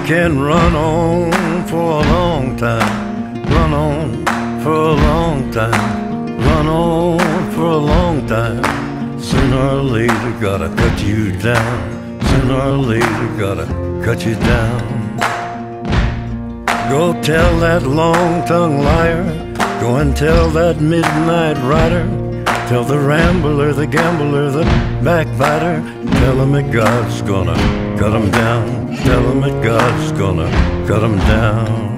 can run on for a long time, run on for a long time, run on for a long time. Sooner or later gotta cut you down, sooner or later gotta cut you down. Go tell that long-tongued liar, go and tell that midnight rider, tell the rambler, the gambler, the backbiter, tell him that God's gonna cut him down, tell him that God's gonna cut him down.